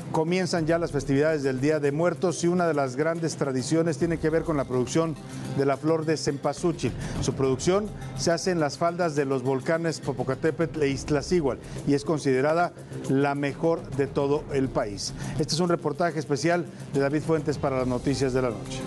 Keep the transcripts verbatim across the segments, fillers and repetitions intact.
Comienzan ya las festividades del Día de Muertos y una de las grandes tradiciones tiene que ver con la producción de la flor de cempasúchil. Su producción se hace en las faldas de los volcanes Popocatépetl e Iztaccíhuatl y es considerada la mejor de todo el país. Este es un reportaje especial de David Fuentes para las Noticias de la Noche.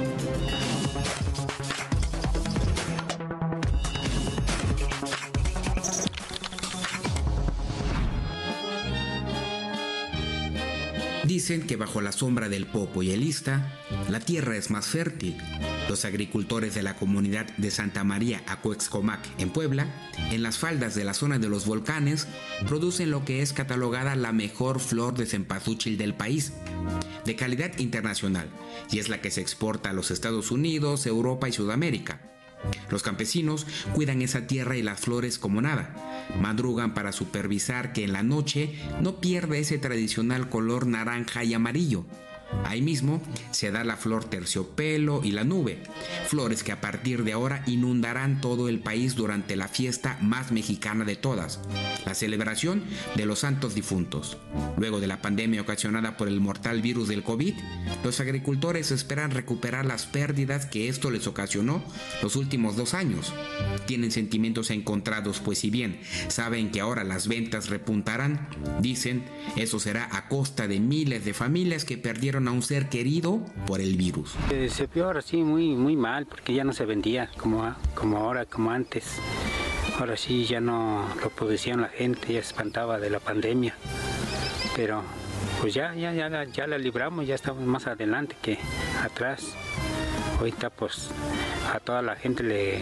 Dicen que bajo la sombra del Popo y el Ista, la tierra es más fértil. Los agricultores de la comunidad de Santa María Acuexcomac, en Puebla, en las faldas de la zona de los volcanes, producen lo que es catalogada la mejor flor de cempasúchil del país, de calidad internacional, y es la que se exporta a los Estados Unidos, Europa y Sudamérica. Los campesinos cuidan esa tierra y las flores como nada. Madrugan para supervisar que en la noche no pierda ese tradicional color naranja y amarillo. Ahí mismo se da la flor terciopelo y la nube, flores que a partir de ahora inundarán todo el país durante la fiesta más mexicana de todas, la celebración de los santos difuntos. Luego de la pandemia ocasionada por el mortal virus del COVID, los agricultores esperan recuperar las pérdidas que esto les ocasionó los últimos dos años. Tienen sentimientos encontrados, pues si bien saben que ahora las ventas repuntarán, dicen eso será a costa de miles de familias que perdieron a un ser querido por el virus. Eh, se vio ahora sí muy, muy mal porque ya no se vendía como, como ahora, como antes. Ahora sí ya no lo producían la gente, ya se espantaba de la pandemia. Pero pues ya, ya, ya, la, ya la libramos, ya estamos más adelante que atrás. Ahorita pues a toda la gente le,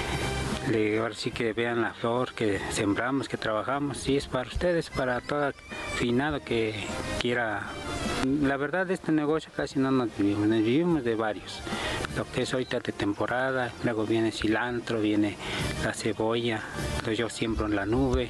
le ahora sí que vean la flor que sembramos, que trabajamos. Sí, es para ustedes, para todo finado que quiera. La verdad de este negocio casi no nos vivimos, nos vivimos de varios. Lo que es ahorita de temporada, luego viene cilantro, viene la cebolla, entonces yo siembro en la nube.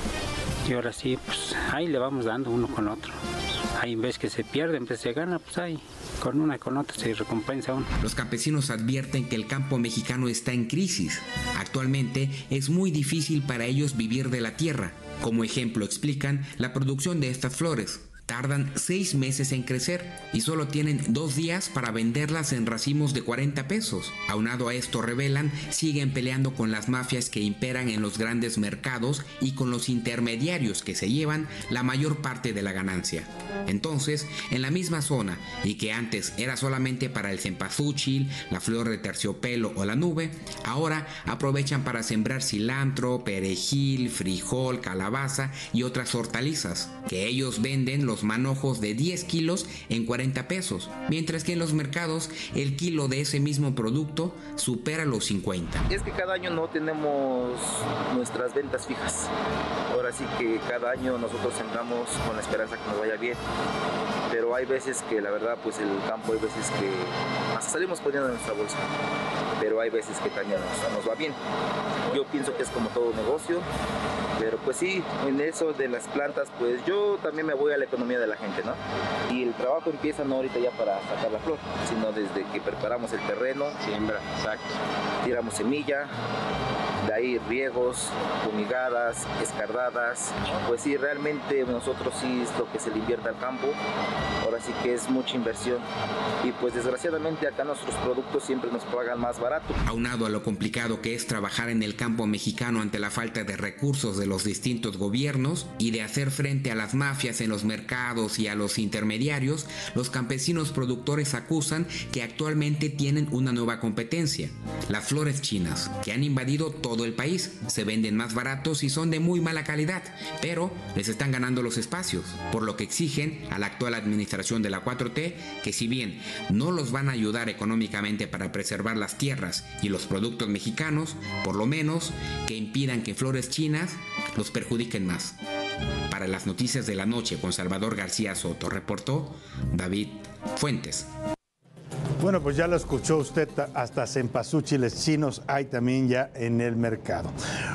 Y ahora sí, pues ahí le vamos dando uno con otro. Ahí en vez que se pierde, en vez que se gana, pues ahí con una y con otra se recompensa uno. Los campesinos advierten que el campo mexicano está en crisis. Actualmente es muy difícil para ellos vivir de la tierra. Como ejemplo explican la producción de estas flores. Tardan seis meses en crecer y solo tienen dos días para venderlas en racimos de cuarenta pesos. Aunado a esto, revelan, siguen peleando con las mafias que imperan en los grandes mercados y con los intermediarios que se llevan la mayor parte de la ganancia. Entonces, en la misma zona, y que antes era solamente para el cempasúchil, la flor de terciopelo o la nube, ahora aprovechan para sembrar cilantro, perejil, frijol, calabaza y otras hortalizas, que ellos venden los manojos de diez kilos en cuarenta pesos, mientras que en los mercados el kilo de ese mismo producto supera los cincuenta. Es que cada año no tenemos nuestras ventas fijas. Ahora sí que cada año nosotros sembramos con la esperanza que nos vaya bien, pero hay veces que la verdad pues el campo, hay veces que hasta salimos poniendo en nuestra bolsa, pero hay veces que también nos, nos va bien. Yo pienso que es como todo negocio, pero pues sí, en eso de las plantas pues yo también me voy a la economía de la gente, ¿no? Y el trabajo empieza no ahorita ya para sacar la flor, sino desde que preparamos el terreno, siembra, exacto, tiramos semilla, de ahí riegos, fumigadas, escardadas. Pues sí, realmente nosotros sí es lo que se le invierte al campo, ahora sí que es mucha inversión y pues desgraciadamente acá nuestros productos siempre nos pagan más barato. Aunado a lo complicado que es trabajar en el campo mexicano ante la falta de recursos de los distintos gobiernos y de hacer frente a las mafias en los mercados y a los intermediarios, los campesinos productores acusan que actualmente tienen una nueva competencia, las flores chinas, que han invadido todo el país. Se venden más baratos y son de muy mala calidad, pero les están ganando los espacios, por lo que exigen a la actual administración de la cuatro T que si bien no los van a ayudar económicamente para preservar las tierras y los productos mexicanos, por lo menos que impidan que flores chinas los perjudiquen más. Para las Noticias de la Noche con Salvador García Soto, reportó David Fuentes. Bueno, pues ya lo escuchó usted, hasta cempasúchiles chinos hay también ya en el mercado.